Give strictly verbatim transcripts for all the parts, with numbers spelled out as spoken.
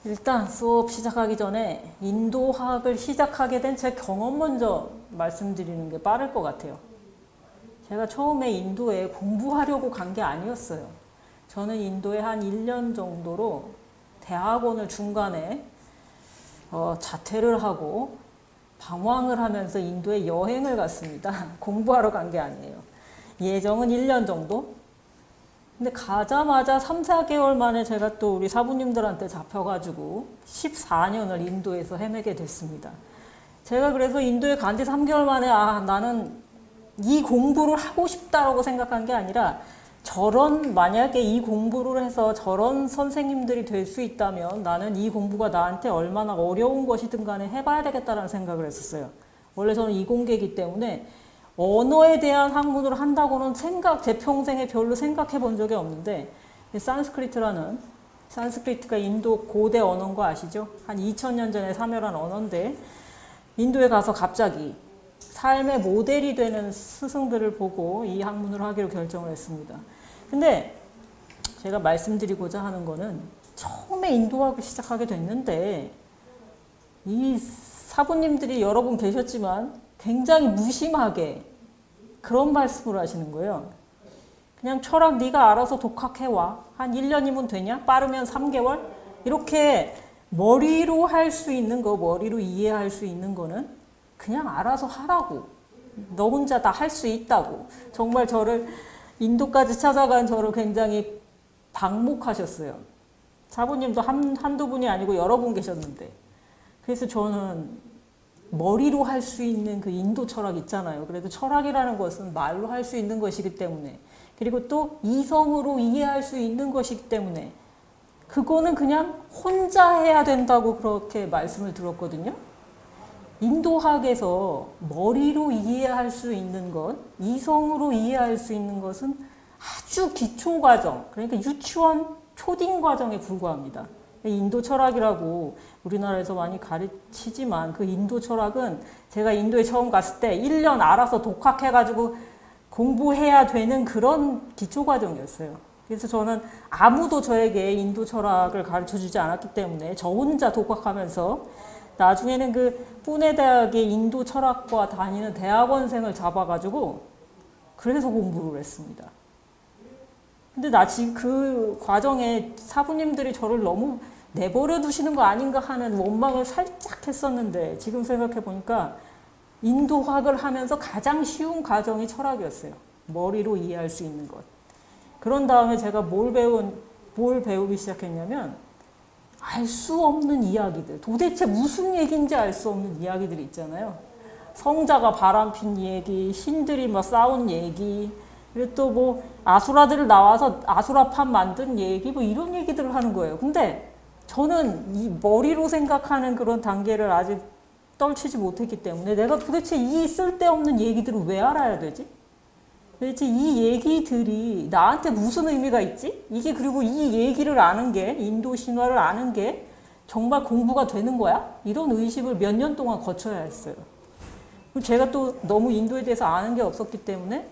일단 수업 시작하기 전에 인도학을 시작하게 된 제 경험 먼저 말씀드리는 게 빠를 것 같아요. 제가 처음에 인도에 공부하려고 간 게 아니었어요. 저는 인도에 한 일 년 정도로 대학원을 중간에 어, 자퇴를 하고 방황을 하면서 인도에 여행을 갔습니다. 공부하러 간 게 아니에요. 예정은 일 년 정도? 근데 가자마자 삼, 사 개월 만에 제가 또 우리 사부님들한테 잡혀가지고 십사 년을 인도에서 헤매게 됐습니다. 제가 그래서 인도에 간 지 삼 개월 만에 아 나는 이 공부를 하고 싶다라고 생각한 게 아니라 저런 만약에 이 공부를 해서 저런 선생님들이 될 수 있다면 나는 이 공부가 나한테 얼마나 어려운 것이든 간에 해봐야 되겠다라는 생각을 했었어요. 원래 저는 이공계이기 때문에 언어에 대한 학문을 한다고는 생각, 제 평생에 별로 생각해 본 적이 없는데 산스크리트라는, 산스크리트가 인도 고대 언어인 거 아시죠? 한 이천 년 전에 사멸한 언어인데 인도에 가서 갑자기 삶의 모델이 되는 스승들을 보고 이 학문을 하기로 결정을 했습니다. 근데 제가 말씀드리고자 하는 거는 처음에 인도학을 시작하게 됐는데 이 사부님들이 여러 분 계셨지만 굉장히 무심하게 그런 말씀을 하시는 거예요. 그냥 철학 네가 알아서 독학해와. 한 일 년이면 되냐? 빠르면 삼 개월? 이렇게 머리로 할 수 있는 거, 머리로 이해할 수 있는 거는 그냥 알아서 하라고. 너 혼자 다 할 수 있다고. 정말 저를 인도까지 찾아간 저를 굉장히 방목하셨어요. 사부님도 한, 한두 분이 아니고 여러 분 계셨는데. 그래서 저는 머리로 할 수 있는 그 인도 철학 있잖아요. 그래도 철학이라는 것은 말로 할 수 있는 것이기 때문에 그리고 또 이성으로 이해할 수 있는 것이기 때문에 그거는 그냥 혼자 해야 된다고 그렇게 말씀을 들었거든요. 인도학에서 머리로 이해할 수 있는 것, 이성으로 이해할 수 있는 것은 아주 기초 과정, 그러니까 유치원 초딩 과정에 불과합니다. 인도 철학이라고 우리나라에서 많이 가르치지만 그 인도 철학은 제가 인도에 처음 갔을 때 일 년 알아서 독학해가지고 공부해야 되는 그런 기초 과정이었어요. 그래서 저는 아무도 저에게 인도 철학을 가르쳐주지 않았기 때문에 저 혼자 독학하면서 나중에는 그 푸네 대학의 인도 철학과 다니는 대학원생을 잡아가지고 그래서 공부를 했습니다. 근데 나 지금 그 과정에 사부님들이 저를 너무 내버려 두시는 거 아닌가 하는 원망을 살짝 했었는데 지금 생각해 보니까 인도학을 하면서 가장 쉬운 과정이 철학이었어요. 머리로 이해할 수 있는 것. 그런 다음에 제가 뭘 배운, 뭘 배우기 시작했냐면 알 수 없는 이야기들. 도대체 무슨 얘기인지 알 수 없는 이야기들이 있잖아요. 성자가 바람핀 얘기, 신들이 막 싸운 얘기, 그리고 또 뭐 아수라들을 나와서 아수라판 만든 얘기, 뭐 이런 얘기들을 하는 거예요. 근데 저는 이 머리로 생각하는 그런 단계를 아직 떨치지 못했기 때문에 내가 도대체 이 쓸데없는 얘기들을 왜 알아야 되지? 도대체 이 얘기들이 나한테 무슨 의미가 있지? 이게 그리고 이 얘기를 아는 게, 인도 신화를 아는 게 정말 공부가 되는 거야? 이런 의식을 몇 년 동안 거쳐야 했어요. 제가 또 너무 인도에 대해서 아는 게 없었기 때문에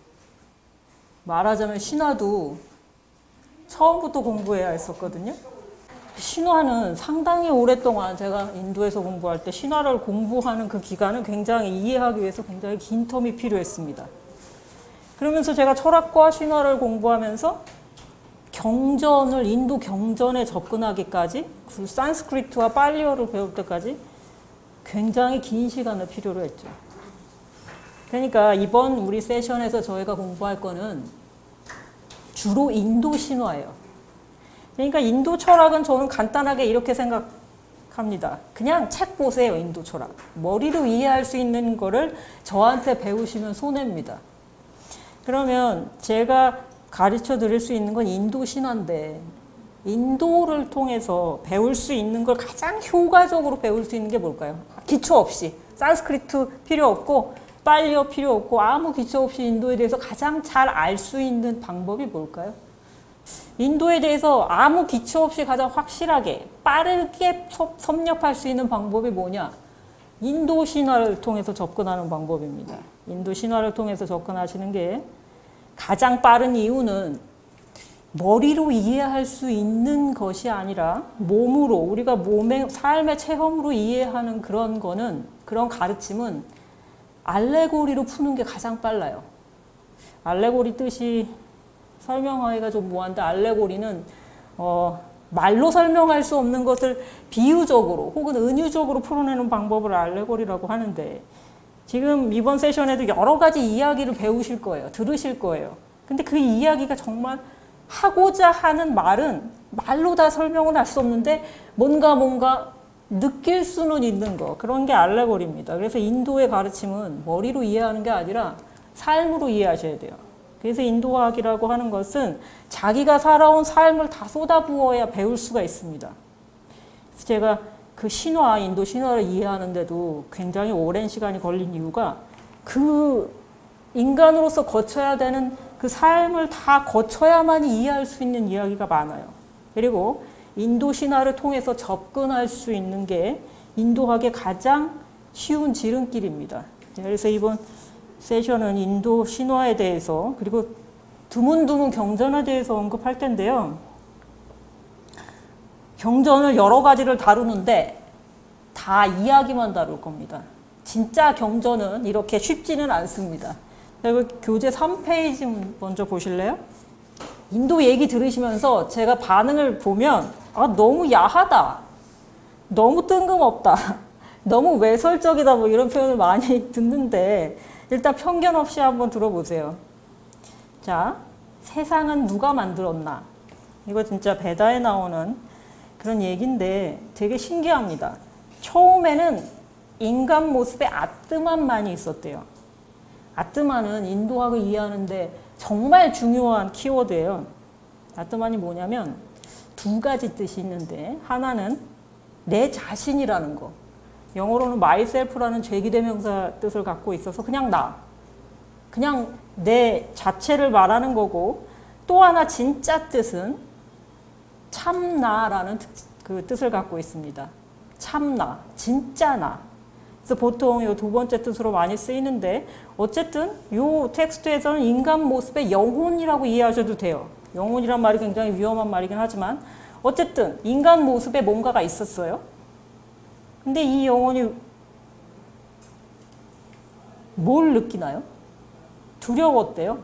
말하자면 신화도 처음부터 공부해야 했었거든요. 신화는 상당히 오랫동안 제가 인도에서 공부할 때 신화를 공부하는 그 기간은 굉장히 이해하기 위해서 굉장히 긴 텀이 필요했습니다. 그러면서 제가 철학과 신화를 공부하면서 경전을, 인도 경전에 접근하기까지, 그 산스크리트와 팔리어를 배울 때까지 굉장히 긴 시간을 필요로 했죠. 그러니까 이번 우리 세션에서 저희가 공부할 거는 주로 인도 신화예요. 그러니까 인도 철학은 저는 간단하게 이렇게 생각합니다. 그냥 책 보세요, 인도 철학. 머리로 이해할 수 있는 거를 저한테 배우시면 손해입니다. 그러면 제가 가르쳐 드릴 수 있는 건 인도 신화인데 인도를 통해서 배울 수 있는 걸 가장 효과적으로 배울 수 있는 게 뭘까요? 기초 없이. 산스크리트 필요 없고 팔리어 필요 없고 아무 기초 없이 인도에 대해서 가장 잘 알 수 있는 방법이 뭘까요? 인도에 대해서 아무 기초 없이 가장 확실하게 빠르게 섭렵할 수 있는 방법이 뭐냐? 인도 신화를 통해서 접근하는 방법입니다. 인도 신화를 통해서 접근하시는 게 가장 빠른 이유는 머리로 이해할 수 있는 것이 아니라 몸으로, 우리가 몸의 삶의 체험으로 이해하는 그런 거는, 그런 가르침은 알레고리로 푸는 게 가장 빨라요. 알레고리 뜻이 설명하기가 좀 뭐한데, 알레고리는 어, 말로 설명할 수 없는 것을 비유적으로 혹은 은유적으로 풀어내는 방법을 알레고리라고 하는데, 지금 이번 세션에도 여러 가지 이야기를 배우실 거예요. 들으실 거예요. 근데 그 이야기가 정말 하고자 하는 말은 말로 다 설명은 할 수 없는데 뭔가 뭔가 느낄 수는 있는 거, 그런 게 알레고리입니다. 그래서 인도의 가르침은 머리로 이해하는 게 아니라 삶으로 이해하셔야 돼요. 그래서 인도학이라고 하는 것은 자기가 살아온 삶을 다 쏟아부어야 배울 수가 있습니다. 그래서 제가 그 신화, 인도 신화를 이해하는데도 굉장히 오랜 시간이 걸린 이유가 그 인간으로서 거쳐야 되는 그 삶을 다 거쳐야만 이해할 수 있는 이야기가 많아요. 그리고 인도 신화를 통해서 접근할 수 있는 게 인도학의 가장 쉬운 지름길입니다. 그래서 이번 세션은 인도 신화에 대해서 그리고 드문드문 경전에 대해서 언급할 텐데요. 경전을 여러 가지를 다루는데 다 이야기만 다룰 겁니다. 진짜 경전은 이렇게 쉽지는 않습니다. 그리고 교재 삼 페이지 먼저 보실래요? 인도 얘기 들으시면서 제가 반응을 보면 아, 너무 야하다, 너무 뜬금없다, 너무 외설적이다, 뭐 이런 표현을 많이 듣는데 일단 편견 없이 한번 들어보세요. 자, 세상은 누가 만들었나? 이거 진짜 베다에 나오는 그런 얘기인데 되게 신기합니다. 처음에는 인간 모습에 아뜨만만이 있었대요. 아뜨만은 인도학을 이해하는데 정말 중요한 키워드예요. 아뜨만이 뭐냐면 두 가지 뜻이 있는데, 하나는 내 자신이라는 거. 영어로는 myself라는 죄기대명사 뜻을 갖고 있어서 그냥 나, 그냥 내 자체를 말하는 거고, 또 하나 진짜 뜻은 참나라는 그 뜻을 갖고 있습니다. 참나, 진짜 나. 그래서 보통 이 두 번째 뜻으로 많이 쓰이는데, 어쨌든 이 텍스트에서는 인간 모습의 영혼이라고 이해하셔도 돼요. 영혼이란 말이 굉장히 위험한 말이긴 하지만 어쨌든 인간 모습에 뭔가가 있었어요. 근데 이 영혼이 뭘 느끼나요? 두려웠대요.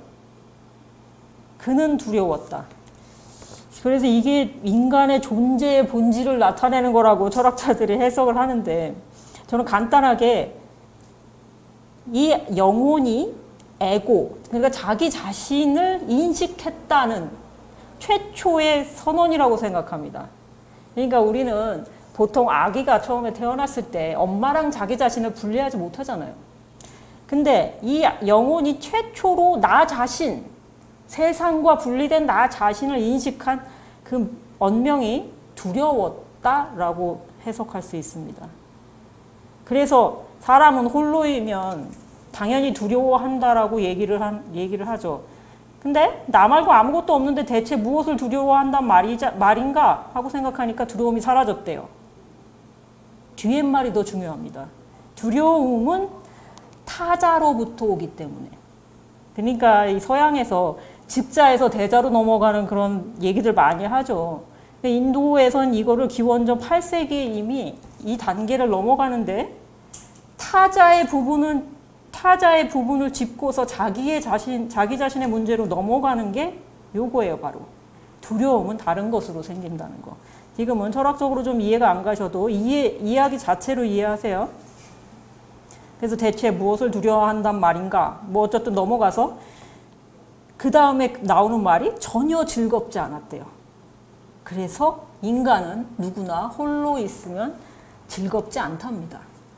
그는 두려웠다. 그래서 이게 인간의 존재의 본질을 나타내는 거라고 철학자들이 해석을 하는데, 저는 간단하게 이 영혼이 에고, 그러니까 자기 자신을 인식했다는 최초의 선언이라고 생각합니다. 그러니까 우리는 보통 아기가 처음에 태어났을 때 엄마랑 자기 자신을 분리하지 못하잖아요. 근데 이 영혼이 최초로 나 자신, 세상과 분리된 나 자신을 인식한 그 언명이 두려웠다라고 해석할 수 있습니다. 그래서 사람은 홀로이면 당연히 두려워한다라고 얘기를 한, 얘기를 하죠. 근데 나 말고 아무것도 없는데 대체 무엇을 두려워한단 말이자, 말인가 하고 생각하니까 두려움이 사라졌대요. 뒤에 말이 더 중요합니다. 두려움은 타자로부터 오기 때문에. 그러니까 이 서양에서 즉자에서 대자로 넘어가는 그런 얘기들 많이 하죠. 인도에선 이거를 기원전 팔 세기에 이미 이 단계를 넘어가는데, 타자의 부분은 타자의 부분을 짚고서 자기의 자신, 자기 자신의 문제로 넘어가는 게 요거예요, 바로. 두려움은 다른 것으로 생긴다는 거. 지금은 철학적으로 좀 이해가 안 가셔도 이해, 이야기 자체로 이해하세요. 그래서 대체 무엇을 두려워한단 말인가? 뭐 어쨌든 넘어가서 그 다음에 나오는 말이 전혀 즐겁지 않았대요. 그래서 인간은 누구나 홀로 있으면 즐겁지 않답니다.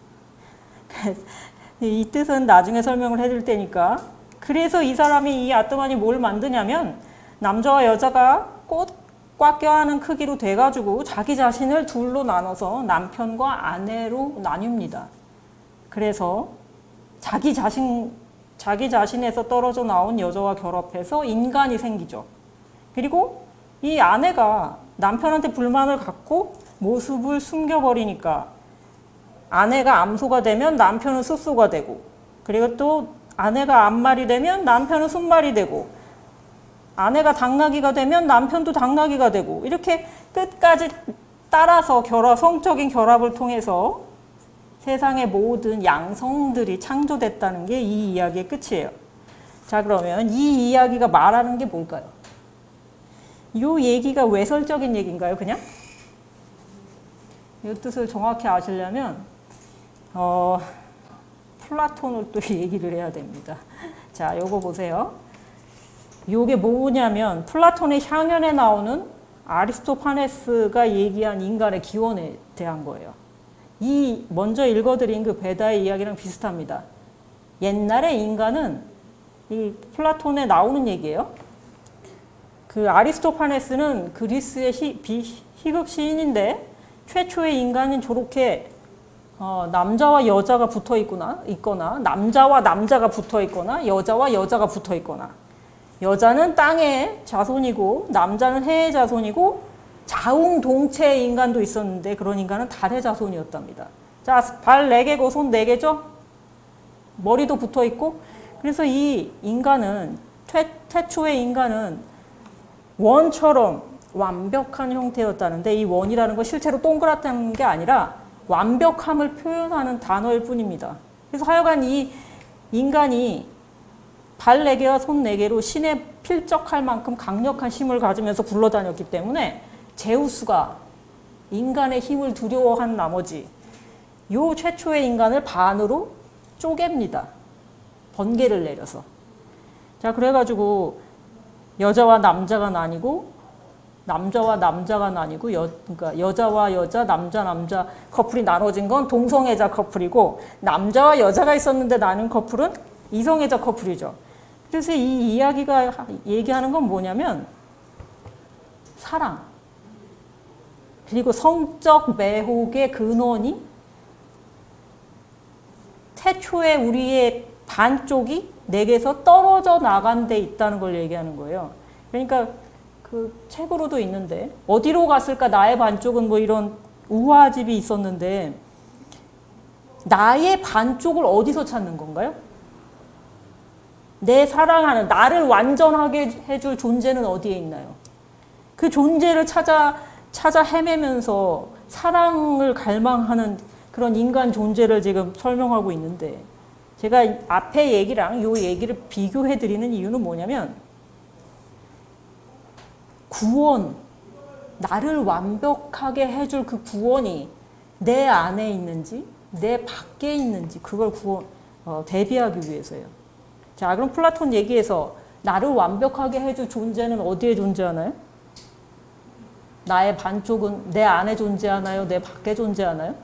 이 뜻은 나중에 설명을 해줄 테니까. 그래서 이 사람이, 이 아뜨만이 뭘 만드냐면 남자와 여자가 꽃 꽉 껴안은 크기로 돼가지고 자기 자신을 둘로 나눠서 남편과 아내로 나뉩니다. 그래서 자기 자신, 자기 자신에서 떨어져 나온 여자와 결합해서 인간이 생기죠. 그리고 이 아내가 남편한테 불만을 갖고 모습을 숨겨버리니까 아내가 암소가 되면 남편은 숫소가 되고, 그리고 또 아내가 암말이 되면 남편은 순말이 되고, 아내가 당나귀가 되면 남편도 당나귀가 되고 이렇게 끝까지 따라서 결합, 성적인 결합을 통해서 세상의 모든 양성들이 창조됐다는 게 이 이야기의 끝이에요. 자, 그러면 이 이야기가 말하는 게 뭘까요? 이 얘기가 외설적인 얘기인가요, 그냥? 이 뜻을 정확히 아시려면 어, 플라톤을 또 얘기를 해야 됩니다. 자, 요거 보세요. 요게 뭐냐면 플라톤의 향연에 나오는 아리스토파네스가 얘기한 인간의 기원에 대한 거예요. 이 먼저 읽어드린 그 베다의 이야기랑 비슷합니다. 옛날에 인간은 이 플라톤에 나오는 얘기예요. 그 아리스토파네스는 그리스의 시, 비, 희극 시인인데 최초의 인간은 저렇게 어, 남자와 여자가 붙어 있거나, 있거나 남자와 남자가 붙어 있거나 여자와 여자가 붙어 있거나 여자는 땅의 자손이고 남자는 해의 자손이고 자웅동체의 인간도 있었는데 그런 인간은 달의 자손이었답니다. 자, 발 네 개고 손 네 개죠? 머리도 붙어 있고 그래서 이 인간은 최, 태초의 인간은 원처럼 완벽한 형태였다는데 이 원이라는 건 실제로 동그랗다는 게 아니라 완벽함을 표현하는 단어일 뿐입니다. 그래서 하여간 이 인간이 발 네 개와 손 네 개로 신에 필적할 만큼 강력한 힘을 가지면서 굴러다녔기 때문에 제우스가 인간의 힘을 두려워한 나머지 요 최초의 인간을 반으로 쪼갭니다. 번개를 내려서. 자, 그래가지고 여자와 남자가 나뉘고 남자와 남자가 나뉘고 여, 그러니까 여자와 여자, 남자, 남자 커플이 나눠진 건 동성애자 커플이고 남자와 여자가 있었는데 나눈 커플은 이성애자 커플이죠. 그래서 이 이야기가 얘기하는 건 뭐냐면 사랑 그리고 성적 매혹의 근원이 태초에 우리의 반쪽이 내게서 떨어져 나간 데 있다는 걸 얘기하는 거예요. 그러니까 그 책으로도 있는데 어디로 갔을까 나의 반쪽은 뭐 이런 우화집이 있었는데 나의 반쪽을 어디서 찾는 건가요? 내 사랑하는 나를 완전하게 해줄 존재는 어디에 있나요? 그 존재를 찾아 찾아 헤매면서 사랑을 갈망하는 그런 인간 존재를 지금 설명하고 있는데 제가 앞에 얘기랑 이 얘기를 비교해 드리는 이유는 뭐냐면 구원, 나를 완벽하게 해줄 그 구원이 내 안에 있는지 내 밖에 있는지 그걸 구원, 어, 대비하기 위해서요. 자, 그럼 플라톤 얘기에서 나를 완벽하게 해줄 존재는 어디에 존재하나요? 나의 반쪽은 내 안에 존재하나요? 내 밖에 존재하나요?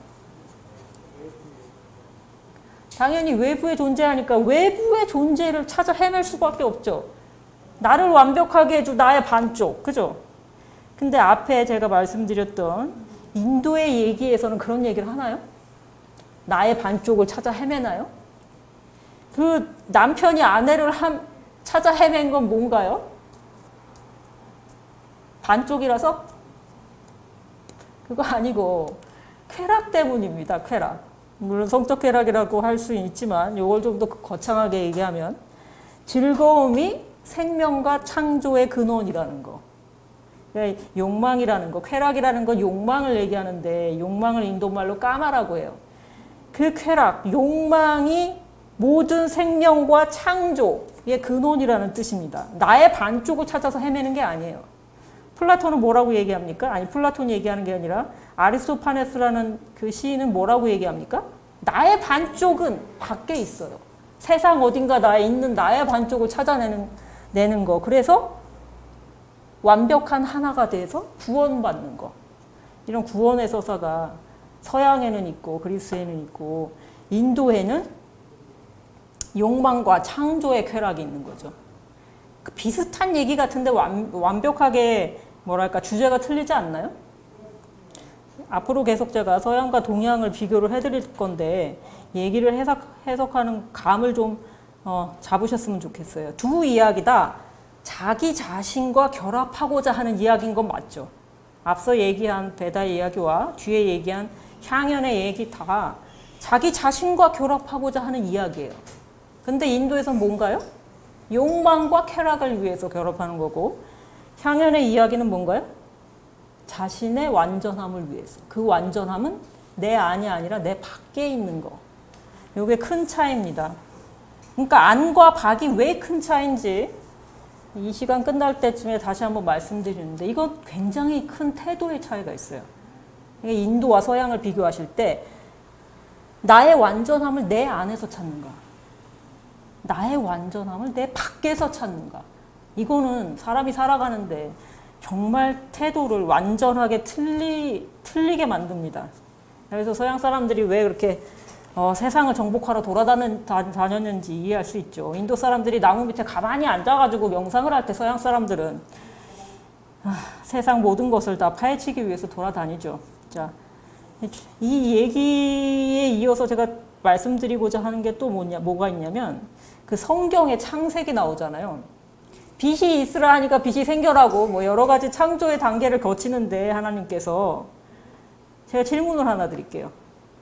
당연히 외부에 존재하니까 외부의 존재를 찾아 헤맬 수밖에 없죠. 나를 완벽하게 해줄 나의 반쪽, 그죠? 근데 앞에 제가 말씀드렸던 인도의 얘기에서는 그런 얘기를 하나요? 나의 반쪽을 찾아 헤매나요? 그 남편이 아내를 한, 찾아 헤맨 건 뭔가요? 반쪽이라서? 그거 아니고 쾌락 때문입니다. 쾌락. 물론 성적 쾌락이라고 할 수 있지만 이걸 좀 더 거창하게 얘기하면 즐거움이 생명과 창조의 근원이라는 거. 그러니까 욕망이라는 거, 쾌락이라는 건 욕망을 얘기하는데 욕망을 인도말로 까마라고 해요. 그 쾌락, 욕망이 모든 생명과 창조의 근원이라는 뜻입니다. 나의 반쪽을 찾아서 헤매는 게 아니에요. 플라톤은 뭐라고 얘기합니까? 아니, 플라톤이 얘기하는 게 아니라 아리스토파네스라는 그 시인은 뭐라고 얘기합니까? 나의 반쪽은 밖에 있어요. 세상 어딘가 나에 있는 나의 반쪽을 찾아내는 내는 거. 그래서 완벽한 하나가 돼서 구원받는 거. 이런 구원의 서사가 서양에는 있고 그리스에는 있고 인도에는 욕망과 창조의 쾌락이 있는 거죠. 그 비슷한 얘기 같은데 완, 완벽하게 뭐랄까 주제가 틀리지 않나요? 앞으로 계속 제가 서양과 동양을 비교를 해드릴 건데 얘기를 해석, 해석하는 감을 좀 어, 잡으셨으면 좋겠어요. 두 이야기 다 자기 자신과 결합하고자 하는 이야기인 건 맞죠. 앞서 얘기한 베다의 이야기와 뒤에 얘기한 향연의 얘기 다 자기 자신과 결합하고자 하는 이야기예요. 근데 인도에서는 뭔가요? 욕망과 쾌락을 위해서 결합하는 거고, 향연의 이야기는 뭔가요? 자신의 완전함을 위해서. 그 완전함은 내 안이 아니라 내 밖에 있는 거. 이게 큰 차이입니다. 그러니까 안과 밖이 왜 큰 차이인지 이 시간 끝날 때쯤에 다시 한번 말씀드리는데, 이건 굉장히 큰 태도의 차이가 있어요. 인도와 서양을 비교하실 때 나의 완전함을 내 안에서 찾는가, 나의 완전함을 내 밖에서 찾는가. 이거는 사람이 살아가는데 정말 태도를 완전하게 틀리, 틀리게 만듭니다. 그래서 서양 사람들이 왜 그렇게 어, 세상을 정복하러 돌아다녔는지 이해할 수 있죠. 인도 사람들이 나무 밑에 가만히 앉아가지고 명상을 할 때 서양 사람들은 아, 세상 모든 것을 다 파헤치기 위해서 돌아다니죠. 자, 이 얘기에 이어서 제가 말씀드리고자 하는 게 또 뭐냐, 뭐가 있냐면 그 성경에 창세기 나오잖아요. 빛이 있으라 하니까 빛이 생겨라고 뭐 여러 가지 창조의 단계를 거치는데, 하나님께서 제가 질문을 하나 드릴게요.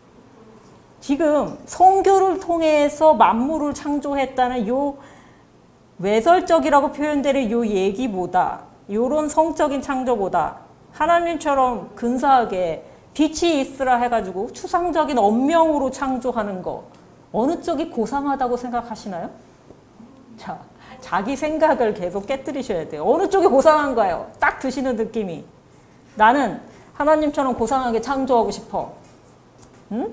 지금 성교를 통해서 만물을 창조했다는 요 외설적이라고 표현되는 요 얘기보다, 요런 성적인 창조보다 하나님처럼 근사하게 빛이 있으라 해가지고 추상적인 언명으로 창조하는 거, 어느 쪽이 고상하다고 생각하시나요? 자, 자기 생각을 계속 깨뜨리셔야 돼요. 어느 쪽이 고상한가요? 딱 드시는 느낌이. 나는 하나님처럼 고상하게 창조하고 싶어. 응?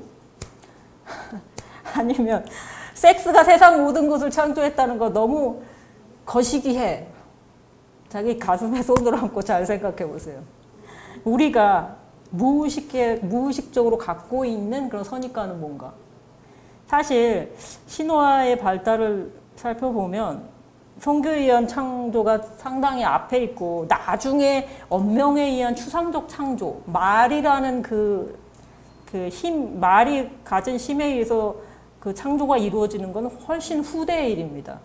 아니면 섹스가 세상 모든 것을 창조했다는 거 너무 거시기해. 자기 가슴에 손을 얹고 잘 생각해 보세요. 우리가 무의식에, 무의식적으로 갖고 있는 그런 선입관은 뭔가? 사실 신화의 발달을 살펴보면 성교에 의한 창조가 상당히 앞에 있고, 나중에 언명에 의한 추상적 창조, 말이라는 그, 그 힘, 말이 가진 힘에 의해서 그 창조가 이루어지는 건 훨씬 후대의 일입니다.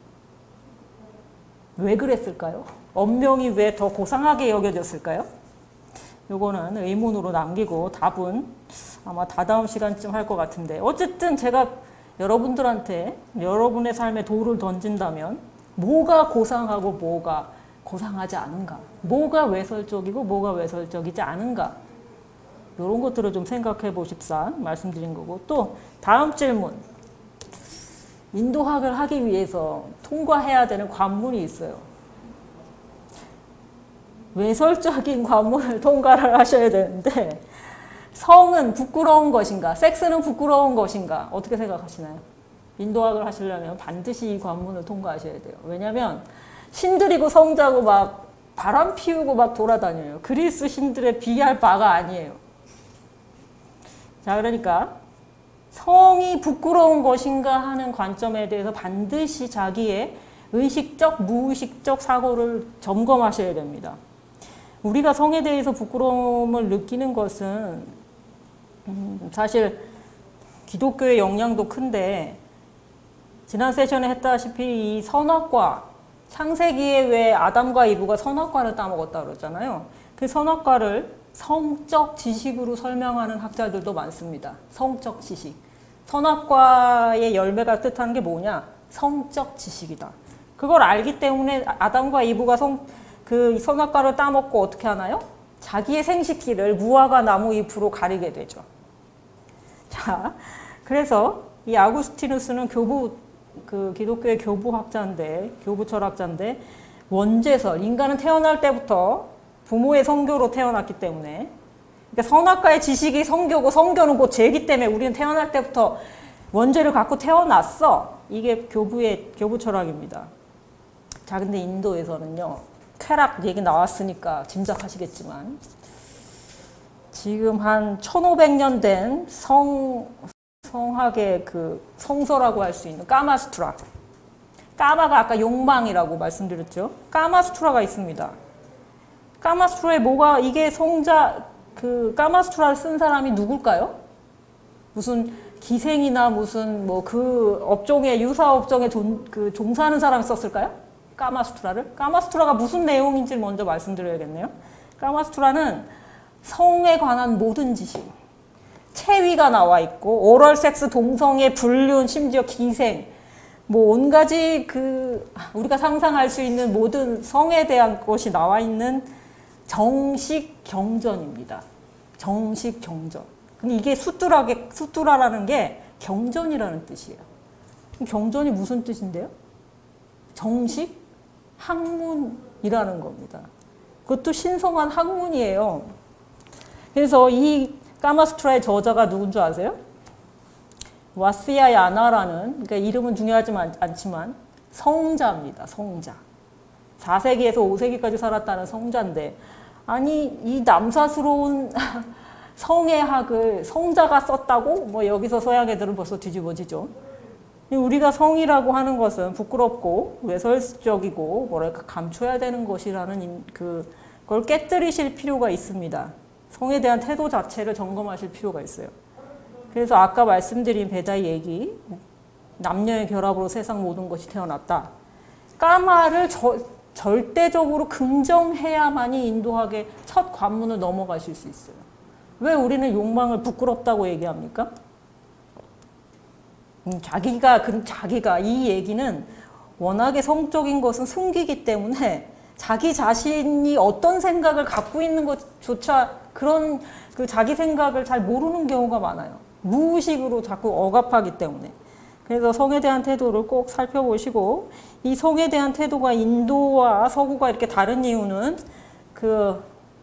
왜 그랬을까요? 언명이 왜 더 고상하게 여겨졌을까요? 요거는 의문으로 남기고 답은 아마 다다음 시간쯤 할 것 같은데, 어쨌든 제가 여러분들한테 여러분의 삶에 돌을 던진다면 뭐가 고상하고 뭐가 고상하지 않은가, 뭐가 외설적이고 뭐가 외설적이지 않은가, 이런 것들을 좀 생각해 보십사 말씀드린 거고, 또 다음 질문, 인도학을 하기 위해서 통과해야 되는 관문이 있어요. 외설적인 관문을 통과를 하셔야 되는데, 성은 부끄러운 것인가, 섹스는 부끄러운 것인가, 어떻게 생각하시나요? 인도학을 하시려면 반드시 이 관문을 통과하셔야 돼요. 왜냐하면 신들이고 성자고 막 바람 피우고 막 돌아다녀요. 그리스 신들에 비할 바가 아니에요. 자, 그러니까 성이 부끄러운 것인가 하는 관점에 대해서 반드시 자기의 의식적, 무의식적 사고를 점검하셔야 됩니다. 우리가 성에 대해서 부끄러움을 느끼는 것은 음, 사실 기독교의 영향도 큰데, 지난 세션에 했다시피 이 선악과, 창세기에 왜 아담과 이브가 선악과를 따먹었다 그러잖아요. 그 선악과를 성적 지식으로 설명하는 학자들도 많습니다. 성적 지식. 선악과의 열매가 뜻하는 게 뭐냐? 성적 지식이다. 그걸 알기 때문에 아담과 이브가 성, 그 선악과를 따먹고 어떻게 하나요? 자기의 생식기를 무화과 나무 잎으로 가리게 되죠. 자, 그래서 이 아구스티누스는 교부, 그 기독교의 교부학자인데, 교부 철학자인데, 원죄설, 인간은 태어날 때부터 부모의 성교로 태어났기 때문에, 그러니까 선악과의 지식이 성교고 성교는 곧 죄이기 때문에 우리는 태어날 때부터 원죄를 갖고 태어났어. 이게 교부의 교부 철학입니다. 자, 근데 인도에서는요, 쾌락 얘기 나왔으니까 짐작하시겠지만, 지금 한 천오백 년 된 성, 성학의 그 성서라고 할 수 있는 까마수트라. 까마가 아까 욕망이라고 말씀드렸죠. 까마수트라가 있습니다. 까마수트라에 뭐가, 이게 성자, 그 까마수트라를 쓴 사람이 누굴까요? 무슨 기생이나 무슨 뭐 그 업종에, 유사 업종에 종, 그 종사하는 사람이 썼을까요? 까마수트라를? 까마수트라가 무슨 내용인지 먼저 말씀드려야겠네요. 까마수트라는 성에 관한 모든 지식, 체위가 나와 있고, 오럴 섹스, 동성애, 불륜, 심지어 기생, 뭐 온 가지 그 우리가 상상할 수 있는 모든 성에 대한 것이 나와 있는 정식 경전입니다. 정식 경전. 근데 이게 수뚜라게 수뚜라라는 게 경전이라는 뜻이에요. 경전이 무슨 뜻인데요? 정식 학문이라는 겁니다. 그것도 신성한 학문이에요. 그래서 이 까마수트라의 저자가 누군 줄 아세요? 와스야야나라는, 그러니까 이름은 중요하지 않지만 성자입니다. 성자. 사 세기에서 오 세기까지 살았다는 성자인데, 아니 이 남사스러운 성의학을 성자가 썼다고? 뭐 여기서 서양 애들은 벌써 뒤집어지죠. 우리가 성이라고 하는 것은 부끄럽고 외설적이고 뭐랄까 감춰야 되는 것이라는 그걸 깨뜨리실 필요가 있습니다. 성에 대한 태도 자체를 점검하실 필요가 있어요. 그래서 아까 말씀드린 베다의 얘기, 남녀의 결합으로 세상 모든 것이 태어났다. 까마를 저, 절대적으로 긍정해야만이 인도학의 첫 관문을 넘어가실 수 있어요. 왜 우리는 욕망을 부끄럽다고 얘기합니까? 음, 자기가, 그, 자기가 이 얘기는 워낙에 성적인 것은 숨기기 때문에 자기 자신이 어떤 생각을 갖고 있는 것조차 그런 그 자기 생각을 잘 모르는 경우가 많아요. 무의식으로 자꾸 억압하기 때문에. 그래서 성에 대한 태도를 꼭 살펴보시고, 이 성에 대한 태도가 인도와 서구가 이렇게 다른 이유는 그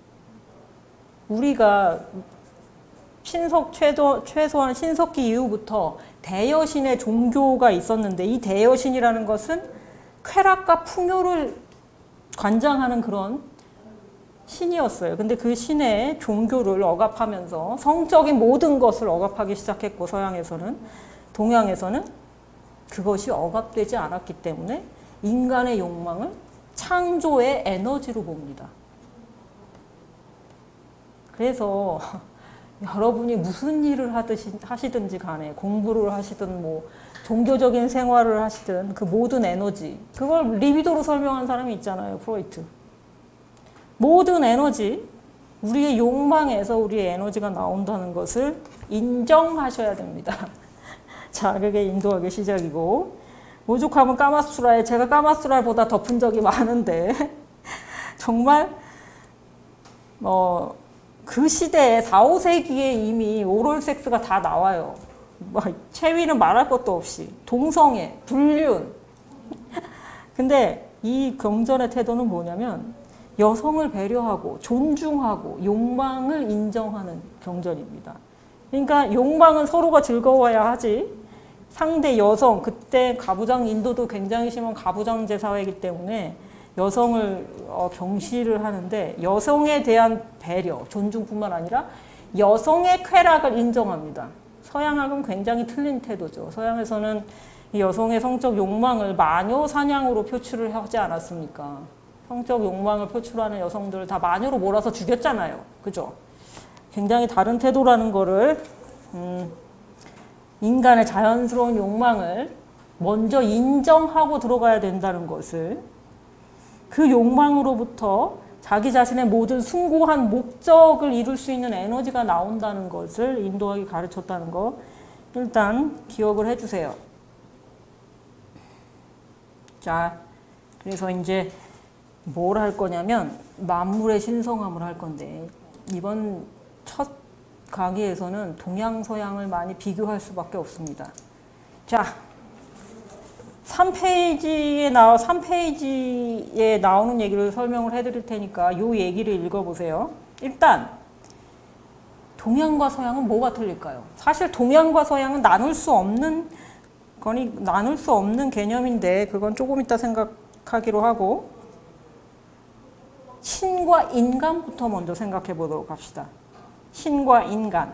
우리가 신석 최소, 최소한 신석기 이후부터 대여신의 종교가 있었는데, 이 대여신이라는 것은 쾌락과 풍요를 관장하는 그런 신이었어요. 근데 그 신의 종교를 억압하면서 성적인 모든 것을 억압하기 시작했고, 서양에서는, 동양에서는 그것이 억압되지 않았기 때문에 인간의 욕망을 창조의 에너지로 봅니다. 그래서 여러분이 무슨 일을 하듯이, 하시든지 간에 공부를 하시든 뭐 종교적인 생활을 하시든 그 모든 에너지, 그걸 리비도로 설명한 사람이 있잖아요. 프로이트. 모든 에너지, 우리의 욕망에서 우리의 에너지가 나온다는 것을 인정하셔야 됩니다. 자, 그게 인도학의 시작이고, 오죽하면 까마수트라에, 제가 까마수트라보다 덮은 적이 많은데 정말 어, 그 시대에 사, 오 세기에 이미 오럴 섹스가 다 나와요. 뭐, 체위는 말할 것도 없이 동성애, 불륜. 근데 이 경전의 태도는 뭐냐면 여성을 배려하고 존중하고 욕망을 인정하는 경전입니다. 그러니까 욕망은 서로가 즐거워야 하지, 상대 여성, 그때 가부장, 인도도 굉장히 심한 가부장제 사회이기 때문에 여성을 어, 경시를 하는데, 여성에 대한 배려, 존중뿐만 아니라 여성의 쾌락을 인정합니다. 서양학은 굉장히 틀린 태도죠. 서양에서는 여성의 성적 욕망을 마녀 사냥으로 표출을 하지 않았습니까? 성적 욕망을 표출하는 여성들을 다 마녀로 몰아서 죽였잖아요. 그죠? 굉장히 다른 태도라는 거를, 음, 인간의 자연스러운 욕망을 먼저 인정하고 들어가야 된다는 것을, 그 욕망으로부터 자기 자신의 모든 숭고한 목적을 이룰 수 있는 에너지가 나온다는 것을 인도학이 가르쳤다는 거 일단 기억을 해주세요. 자, 그래서 이제 뭘 할 거냐면 만물의 신성함을 할 건데, 이번 첫 강의에서는 동양 서양을 많이 비교할 수밖에 없습니다. 자, 삼 페이지에 나와 삼 페이지에 나오는 얘기를 설명을 해드릴 테니까 이 얘기를 읽어보세요. 일단 동양과 서양은 뭐가 틀릴까요? 사실 동양과 서양은 나눌 수 없는 거니 나눌 수 없는 개념인데, 그건 조금 이따 생각하기로 하고, 신과 인간부터 먼저 생각해 보도록 합시다. 신과 인간.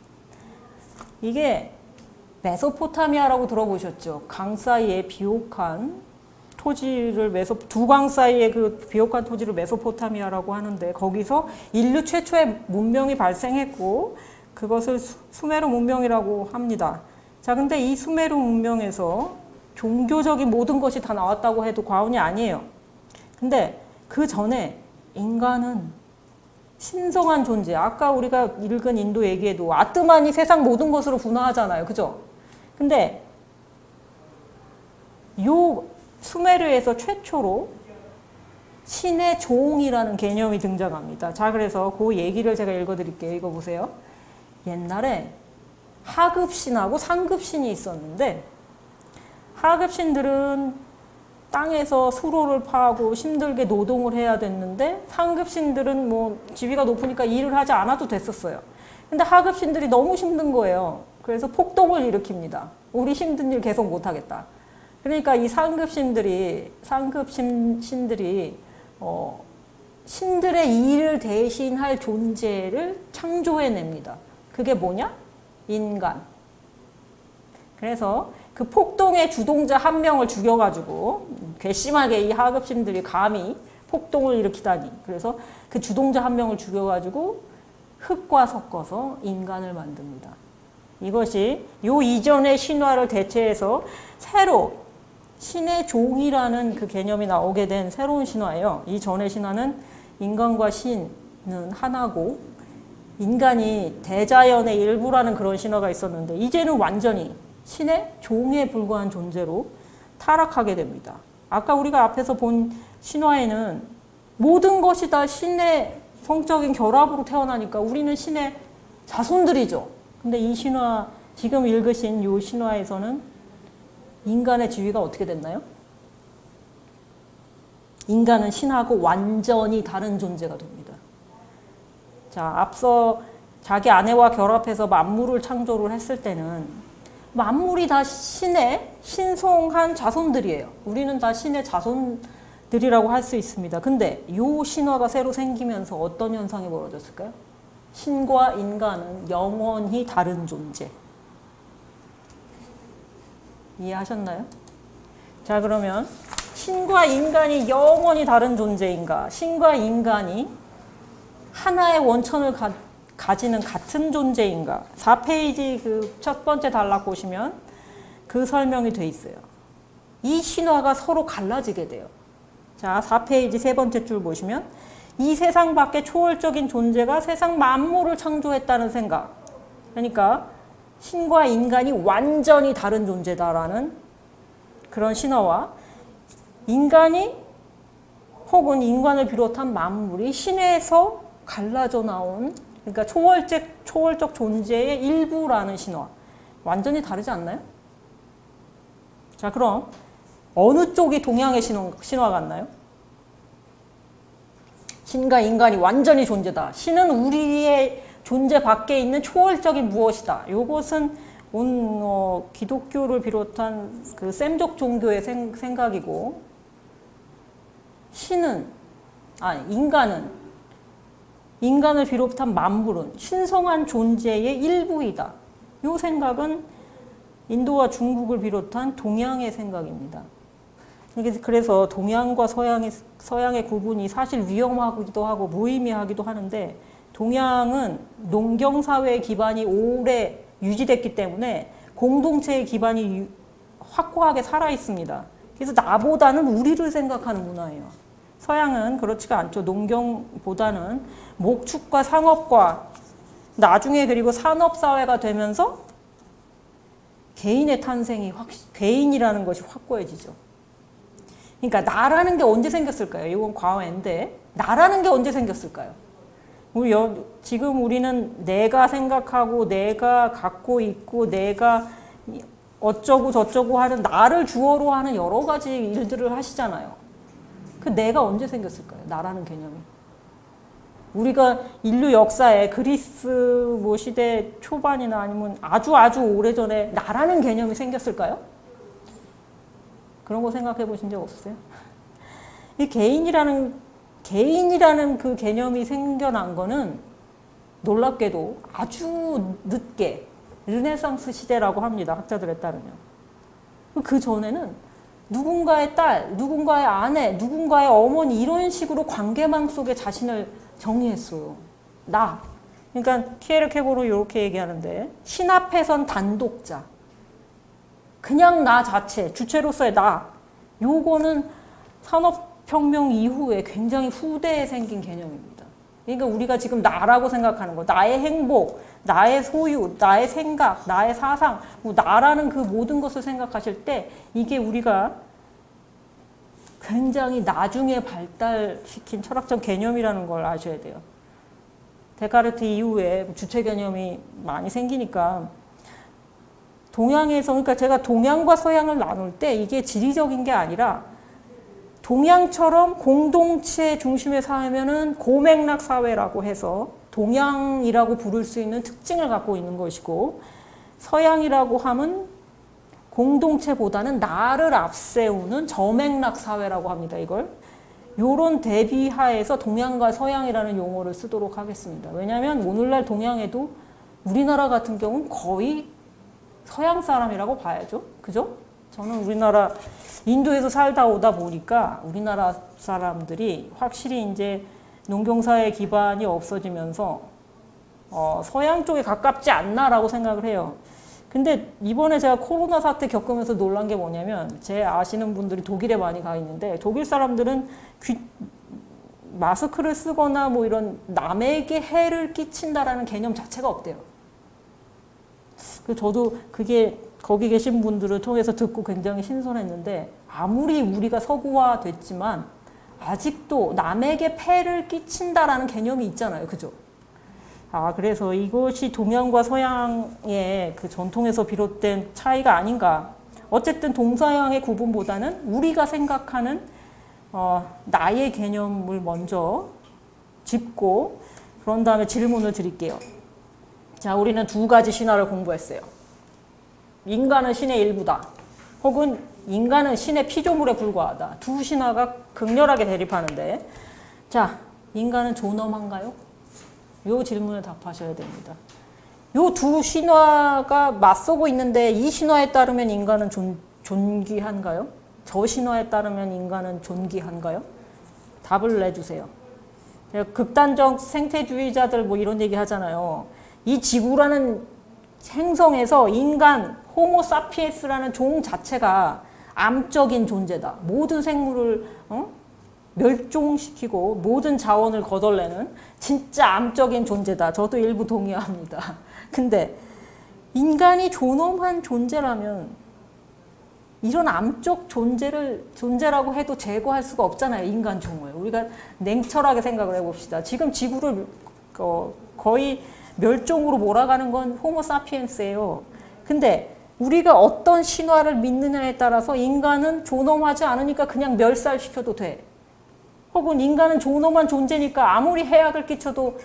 이게 메소포타미아라고 들어보셨죠? 강 사이에 비옥한 토지를, 메소, 두 강 사이에 그 비옥한 토지를 메소포타미아라고 하는데, 거기서 인류 최초의 문명이 발생했고 그것을 수, 수메르 문명이라고 합니다. 자, 근데 이 수메르 문명에서 종교적인 모든 것이 다 나왔다고 해도 과언이 아니에요. 근데 그 전에 인간은 신성한 존재, 아까 우리가 읽은 인도 얘기에도 아트만이 세상 모든 것으로 분화하잖아요. 그죠? 근데 요 수메르에서 최초로 신의 종이라는 개념이 등장합니다. 자, 그래서 그 얘기를 제가 읽어드릴게요. 이거 보세요. 옛날에 하급신하고 상급신이 있었는데 하급신들은 땅에서 수로를 파고 힘들게 노동을 해야 됐는데 상급신들은 뭐 지위가 높으니까 일을 하지 않아도 됐었어요. 근데 하급신들이 너무 힘든 거예요. 그래서 폭동을 일으킵니다. 우리 힘든 일 계속 못하겠다. 그러니까 이 상급신들이 상급신들이 어, 신들의 일을 대신할 존재를 창조해냅니다. 그게 뭐냐? 인간. 그래서 그 폭동의 주동자 한 명을 죽여가지고 괘씸하게 이 하급신들이 감히 폭동을 일으키다니. 그래서 그 주동자 한 명을 죽여가지고 흙과 섞어서 인간을 만듭니다. 이것이 요 이전의 신화를 대체해서 새로 신의 종이라는 그 개념이 나오게 된 새로운 신화예요. 이 전의 신화는 인간과 신은 하나고 인간이 대자연의 일부라는 그런 신화가 있었는데 이제는 완전히 신의 종에 불과한 존재로 타락하게 됩니다. 아까 우리가 앞에서 본 신화에는 모든 것이 다 신의 성적인 결합으로 태어나니까 우리는 신의 자손들이죠. 근데 이 신화, 지금 읽으신 이 신화에서는 인간의 지위가 어떻게 됐나요? 인간은 신하고 완전히 다른 존재가 됩니다. 자, 앞서 자기 아내와 결합해서 만물을 창조를 했을 때는 만물이 다 신의 신성한 자손들이에요. 우리는 다 신의 자손들이라고 할 수 있습니다. 근데 이 신화가 새로 생기면서 어떤 현상이 벌어졌을까요? 신과 인간은 영원히 다른 존재. 이해하셨나요? 자, 그러면 신과 인간이 영원히 다른 존재인가? 신과 인간이 하나의 원천을 가, 가지는 같은 존재인가? 사 페이지 그 첫 번째 단락 보시면 그 설명이 돼 있어요. 이 신화가 서로 갈라지게 돼요. 자, 사 페이지 세 번째 줄 보시면 이 세상 밖에 초월적인 존재가 세상 만물을 창조했다는 생각. 그러니까 신과 인간이 완전히 다른 존재다라는 그런 신화와 인간이 혹은 인간을 비롯한 만물이 신에서 갈라져 나온 그러니까 초월적, 초월적 존재의 일부라는 신화. 완전히 다르지 않나요? 자, 그럼 어느 쪽이 동양의 신화, 신화 같나요? 신과 인간이 완전히 존재다. 신은 우리의 존재 밖에 있는 초월적인 무엇이다. 이것은 온 어, 기독교를 비롯한 그 셈족 종교의 생, 생각이고 신은 아 인간은 인간을 비롯한 만물은 신성한 존재의 일부이다. 이 생각은 인도와 중국을 비롯한 동양의 생각입니다. 그래서 동양과 서양의, 서양의 구분이 사실 위험하기도 하고 무의미하기도 하는데 동양은 농경사회의 기반이 오래 유지됐기 때문에 공동체의 기반이 확고하게 살아있습니다. 그래서 나보다는 우리를 생각하는 문화예요. 서양은 그렇지가 않죠. 농경보다는 목축과 상업과 나중에 그리고 산업사회가 되면서 개인의 탄생이 확, 개인이라는 것이 확고해지죠. 그러니까 나라는 게 언제 생겼을까요? 이건 과거인데 나라는 게 언제 생겼을까요? 우리 여, 지금 우리는 내가 생각하고 내가 갖고 있고 내가 어쩌고 저쩌고 하는 나를 주어로 하는 여러 가지 일들을 하시잖아요. 그 내가 언제 생겼을까요? 나라는 개념이. 우리가 인류 역사에 그리스 뭐 시대 초반이나 아니면 아주 아주 오래전에 나라는 개념이 생겼을까요? 그런 거 생각해 보신 적 없으세요? 이 개인이라는, 개인이라는 그 개념이 생겨난 거는 놀랍게도 아주 늦게 르네상스 시대라고 합니다. 학자들에 따르면. 그 전에는 누군가의 딸, 누군가의 아내, 누군가의 어머니 이런 식으로 관계망 속에 자신을 정의했어요. 나. 그러니까 키에르케고르 이렇게 얘기하는데 신 앞에선 단독자. 그냥 나 자체, 주체로서의 나. 요거는 산업혁명 이후에 굉장히 후대에 생긴 개념입니다. 그러니까 우리가 지금 나라고 생각하는 거, 나의 행복, 나의 소유, 나의 생각, 나의 사상, 뭐 나라는 그 모든 것을 생각하실 때 이게 우리가 굉장히 나중에 발달시킨 철학적 개념이라는 걸 아셔야 돼요. 데카르트 이후에 주체 개념이 많이 생기니까 동양에서, 그러니까 제가 동양과 서양을 나눌 때 이게 지리적인 게 아니라 동양처럼 공동체 중심의 사회면은 고맥락 사회라고 해서 동양이라고 부를 수 있는 특징을 갖고 있는 것이고, 서양이라고 하면 공동체보다는 나를 앞세우는 저맥락 사회라고 합니다. 이걸. 요런 대비하에서 동양과 서양이라는 용어를 쓰도록 하겠습니다. 왜냐하면 오늘날 동양에도 우리나라 같은 경우는 거의 서양 사람이라고 봐야죠. 그죠? 저는 우리나라 인도에서 살다 오다 보니까 우리나라 사람들이 확실히 이제 농경사회 기반이 없어지면서 어, 서양 쪽에 가깝지 않나라고 생각을 해요. 근데 이번에 제가 코로나 사태 겪으면서 놀란 게 뭐냐면, 제 아시는 분들이 독일에 많이 가 있는데 독일 사람들은 귀, 마스크를 쓰거나 뭐 이런 남에게 해를 끼친다라는 개념 자체가 없대요. 저도 그게 거기 계신 분들을 통해서 듣고 굉장히 신선했는데, 아무리 우리가 서구화 됐지만 아직도 남에게 폐를 끼친다라는 개념이 있잖아요. 그죠? 아, 그래서 이것이 동양과 서양의 그 전통에서 비롯된 차이가 아닌가. 어쨌든 동서양의 구분보다는 우리가 생각하는 어, 나의 개념을 먼저 짚고 그런 다음에 질문을 드릴게요. 자, 우리는 두 가지 신화를 공부했어요. 인간은 신의 일부다. 혹은 인간은 신의 피조물에 불과하다. 두 신화가 극렬하게 대립하는데, 자, 인간은 존엄한가요? 요 질문에 답하셔야 됩니다. 요 두 신화가 맞서고 있는데, 이 신화에 따르면 인간은 존, 존귀한가요? 저 신화에 따르면 인간은 존귀한가요? 답을 내주세요. 극단적 생태주의자들 뭐 이런 얘기 하잖아요. 이 지구라는 행성에서 인간, 호모사피엔스라는 종 자체가 암적인 존재다. 모든 생물을 어? 멸종시키고 모든 자원을 거덜내는 진짜 암적인 존재다. 저도 일부 동의합니다. 근데 인간이 존엄한 존재라면 이런 암적 존재를 존재라고 해도 제거할 수가 없잖아요. 인간 종을. 우리가 냉철하게 생각을 해봅시다. 지금 지구를 어, 거의 멸종으로 몰아가는 건 호모사피엔스예요. 근데 우리가 어떤 신화를 믿느냐에 따라서 인간은 존엄하지 않으니까 그냥 멸살시켜도 돼. 혹은 인간은 존엄한 존재니까 아무리 해악을 끼쳐도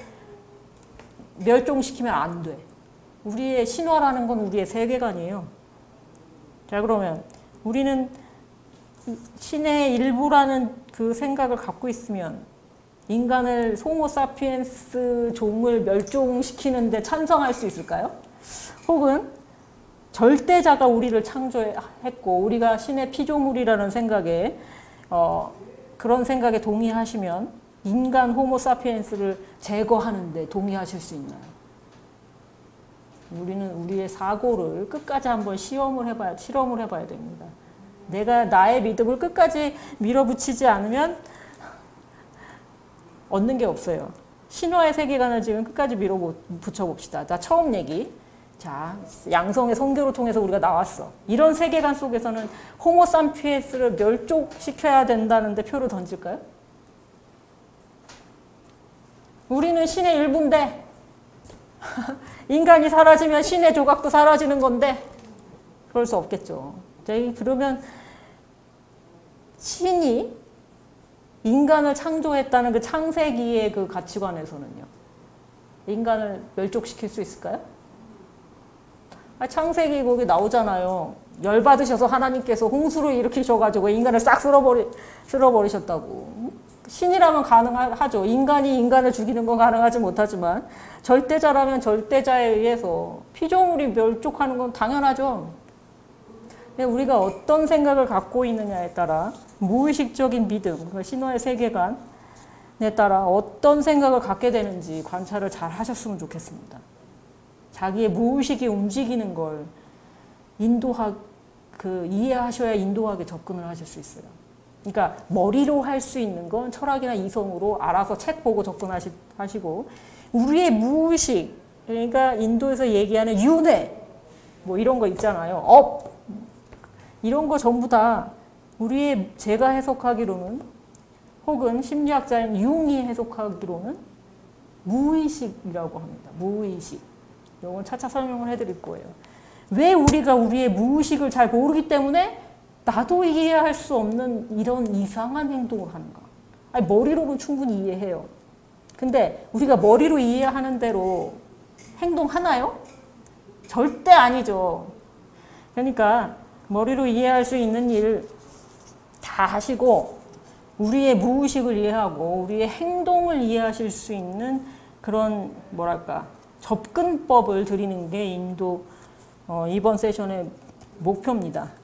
멸종시키면 안 돼. 우리의 신화라는 건 우리의 세계관이에요. 자, 그러면 우리는 신의 일부라는 그 생각을 갖고 있으면 인간을 호모사피엔스 종을 멸종시키는데 찬성할 수 있을까요? 혹은 절대자가 우리를 창조했고 우리가 신의 피조물이라는 생각에 어, 그런 생각에 동의하시면 인간 호모사피엔스를 제거하는데 동의하실 수 있나요? 우리는 우리의 사고를 끝까지 한번 시험을 해봐야, 실험을 해봐야 됩니다. 내가 나의 믿음을 끝까지 밀어붙이지 않으면 얻는 게 없어요. 신화의 세계관을 지금 끝까지 밀어붙여봅시다. 자, 처음 얘기. 자, 양성의 선교를 통해서 우리가 나왔어. 이런 세계관 속에서는 호모사피엔스를 멸종시켜야 된다는데 표를 던질까요? 우리는 신의 일부인데 인간이 사라지면 신의 조각도 사라지는 건데 그럴 수 없겠죠. 그러면 신이 인간을 창조했다는 그 창세기의 그 가치관에서는요, 인간을 멸종시킬 수 있을까요? 아, 창세기 거기 나오잖아요. 열받으셔서 하나님께서 홍수를 일으키셔가지고 인간을 싹 쓸어버리, 쓸어버리셨다고. 신이라면 가능하죠. 인간이 인간을 죽이는 건 가능하지 못하지만 절대자라면 절대자에 의해서 피조물이 멸종하는 건 당연하죠. 근데 우리가 어떤 생각을 갖고 있느냐에 따라 무의식적인 믿음, 신화의 세계관에 따라 어떤 생각을 갖게 되는지 관찰을 잘 하셨으면 좋겠습니다. 자기의 무의식이 움직이는 걸 인도학, 그 이해하셔야 인도학에 접근을 하실 수 있어요. 그러니까 머리로 할 수 있는 건 철학이나 이성으로 알아서 책 보고 접근하시고, 우리의 무의식, 그러니까 인도에서 얘기하는 윤회, 뭐 이런 거 있잖아요. 업, 이런 거 전부 다 우리의 제가 해석하기로는 혹은 심리학자인 융이 해석하기로는 무의식이라고 합니다. 무의식. 이건 차차 설명을 해드릴 거예요. 왜 우리가 우리의 무의식을 잘 모르기 때문에 나도 이해할 수 없는 이런 이상한 행동을 하는가? 아니, 머리로는 충분히 이해해요. 근데 우리가 머리로 이해하는 대로 행동하나요? 절대 아니죠. 그러니까 머리로 이해할 수 있는 일 다 하시고 우리의 무의식을 이해하고 우리의 행동을 이해하실 수 있는 그런 뭐랄까 접근법을 드리는 게 인도 어, 이번 세션의 목표입니다.